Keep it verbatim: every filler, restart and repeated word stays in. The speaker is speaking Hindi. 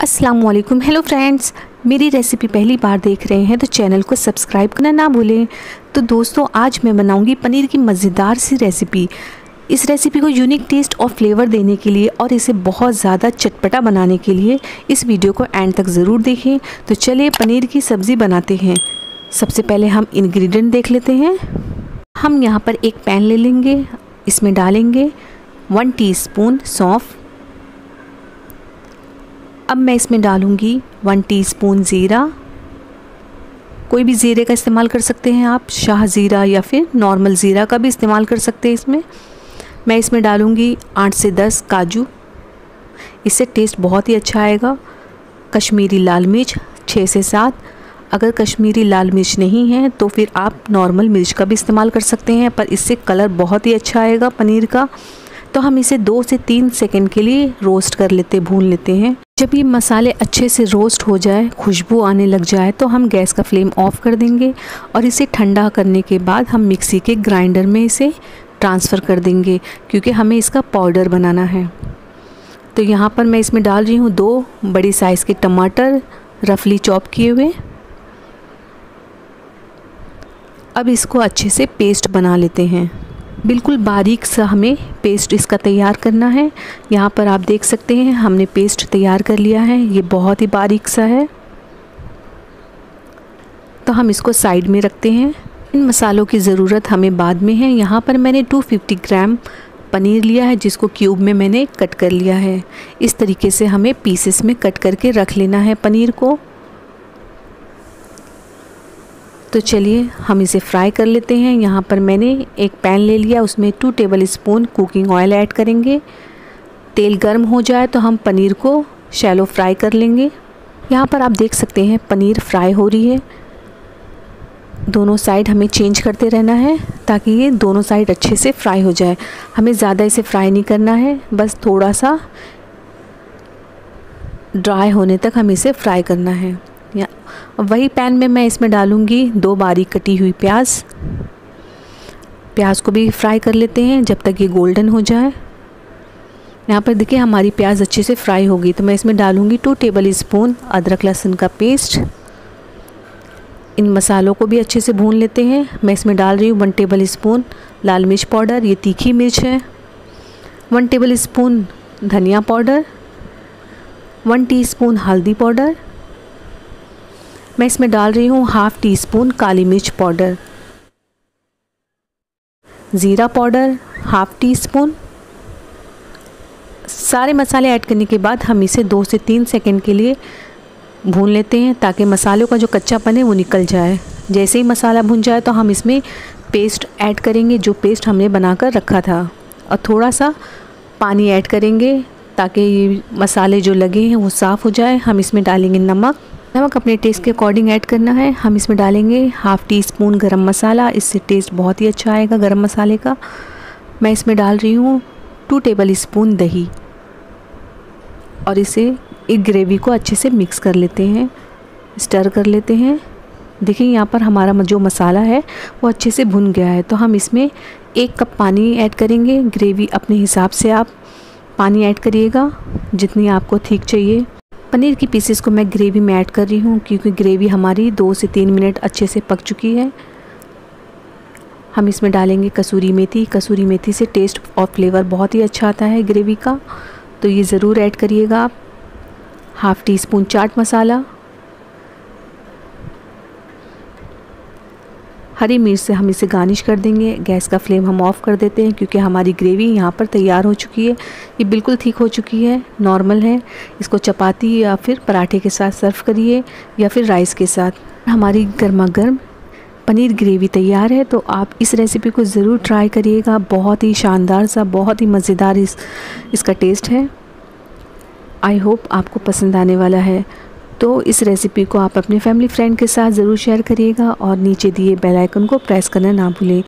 अस्सलाम वालेकुम। हेलो फ्रेंड्स, मेरी रेसिपी पहली बार देख रहे हैं तो चैनल को सब्सक्राइब करना ना भूलें। तो दोस्तों, आज मैं बनाऊंगी पनीर की मज़ेदार सी रेसिपी। इस रेसिपी को यूनिक टेस्ट और फ्लेवर देने के लिए और इसे बहुत ज़्यादा चटपटा बनाने के लिए इस वीडियो को एंड तक ज़रूर देखें। तो चलिए पनीर की सब्ज़ी बनाते हैं। सबसे पहले हम इंग्रेडिएंट देख लेते हैं। हम यहाँ पर एक पैन ले लेंगे, इसमें डालेंगे वन टीस्पून सौंफ। अब मैं इसमें डालूँगी वन टीस्पून ज़ीरा। कोई भी ज़ीरे का इस्तेमाल कर सकते हैं आप, शाह ज़ीरा या फिर नॉर्मल ज़ीरा का भी इस्तेमाल कर सकते हैं इसमें। मैं इसमें डालूँगी आठ से दस काजू, इससे टेस्ट बहुत ही अच्छा आएगा। कश्मीरी लाल मिर्च छः से सात। अगर कश्मीरी लाल मिर्च नहीं है तो फिर आप नॉर्मल मिर्च का भी इस्तेमाल कर सकते हैं, पर इससे कलर बहुत ही अच्छा आएगा पनीर का। तो हम इसे दो से तीन सेकंड के लिए रोस्ट कर लेते भून लेते हैं। जब ये मसाले अच्छे से रोस्ट हो जाए, खुशबू आने लग जाए, तो हम गैस का फ्लेम ऑफ कर देंगे और इसे ठंडा करने के बाद हम मिक्सी के ग्राइंडर में इसे ट्रांसफ़र कर देंगे, क्योंकि हमें इसका पाउडर बनाना है। तो यहाँ पर मैं इसमें डाल रही हूँ दो बड़ी साइज़ के टमाटर रफली चॉप किए हुए। अब इसको अच्छे से पेस्ट बना लेते हैं। बिल्कुल बारीक सा हमें पेस्ट इसका तैयार करना है। यहाँ पर आप देख सकते हैं हमने पेस्ट तैयार कर लिया है, ये बहुत ही बारीक सा है। तो हम इसको साइड में रखते हैं। इन मसालों की ज़रूरत हमें बाद में है। यहाँ पर मैंने दो सौ पचास ग्राम पनीर लिया है, जिसको क्यूब में मैंने कट कर लिया है। इस तरीके से हमें पीसेस में कट करके रख लेना है पनीर को। तो चलिए हम इसे फ्राई कर लेते हैं। यहाँ पर मैंने एक पैन ले लिया, उसमें two tablespoon cooking oil add करेंगे। तेल गर्म हो जाए तो हम पनीर को शैलो फ्राई कर लेंगे। यहाँ पर आप देख सकते हैं पनीर फ्राई हो रही है। दोनों साइड हमें चेंज करते रहना है ताकि ये दोनों साइड अच्छे से फ्राई हो जाए। हमें ज़्यादा इसे फ्राई नहीं करना है, बस थोड़ा सा ड्राई होने तक हमें इसे फ्राई करना है। या वही पैन में मैं इसमें डालूँगी दो बारीक कटी हुई प्याज। प्याज को भी फ्राई कर लेते हैं जब तक ये गोल्डन हो जाए। यहाँ पर देखिए हमारी प्याज अच्छे से फ्राई होगी, तो मैं इसमें डालूँगी टू टेबल स्पून अदरक लहसुन का पेस्ट। इन मसालों को भी अच्छे से भून लेते हैं। मैं इसमें डाल रही हूँ वन टेबल स्पून लाल मिर्च पाउडर, ये तीखी मिर्च है। वन टेबल स्पून धनिया पाउडर, वन टीस्पून हल्दी पाउडर। मैं इसमें डाल रही हूँ हाफ़ टी स्पून काली मिर्च पाउडर, ज़ीरा पाउडर हाफ़ टी स्पून। सारे मसाले ऐड करने के बाद हम इसे दो से तीन सेकंड के लिए भून लेते हैं, ताकि मसालों का जो कच्चापन है वो निकल जाए। जैसे ही मसाला भुन जाए तो हम इसमें पेस्ट ऐड करेंगे, जो पेस्ट हमने बनाकर रखा था, और थोड़ा सा पानी ऐड करेंगे ताकि ये मसाले जो लगे हैं वो साफ़ हो जाए। हम इसमें डालेंगे नमक। नमक अपने टेस्ट के अकॉर्डिंग ऐड करना है। हम इसमें डालेंगे हाफ़ टी स्पून गरम मसाला, इससे टेस्ट बहुत ही अच्छा आएगा गरम मसाले का। मैं इसमें डाल रही हूँ टू टेबल स्पून दही, और इसे एक ग्रेवी को अच्छे से मिक्स कर लेते हैं, स्टर कर लेते हैं। देखिए यहाँ पर हमारा जो मसाला है वो अच्छे से भुन गया है। तो हम इसमें एक कप पानी ऐड करेंगे। ग्रेवी अपने हिसाब से आप पानी ऐड करिएगा, जितनी आपको ठीक चाहिए। पनीर की पीसेस को मैं ग्रेवी में ऐड कर रही हूँ, क्योंकि ग्रेवी हमारी दो से तीन मिनट अच्छे से पक चुकी है। हम इसमें डालेंगे कसूरी मेथी। कसूरी मेथी से टेस्ट और फ्लेवर बहुत ही अच्छा आता है ग्रेवी का, तो ये ज़रूर ऐड करिएगा आप। Half teaspoon chaat masala. हरी मिर्च से हम इसे गार्निश कर देंगे। गैस का फ्लेम हम ऑफ़ कर देते हैं, क्योंकि हमारी ग्रेवी यहाँ पर तैयार हो चुकी है। ये बिल्कुल ठीक हो चुकी है, नॉर्मल है। इसको चपाती या फिर पराठे के साथ सर्व करिए, या फिर राइस के साथ। हमारी गर्मा गर्म पनीर ग्रेवी तैयार है। तो आप इस रेसिपी को ज़रूर ट्राई करिएगा। बहुत ही शानदार सा, बहुत ही मज़ेदार इस इसका टेस्ट है। आई होप आपको पसंद आने वाला है। तो इस रेसिपी को आप अपने फैमिली फ्रेंड के साथ ज़रूर शेयर करिएगा, और नीचे दिए बेल आइकन को प्रेस करना ना भूलें।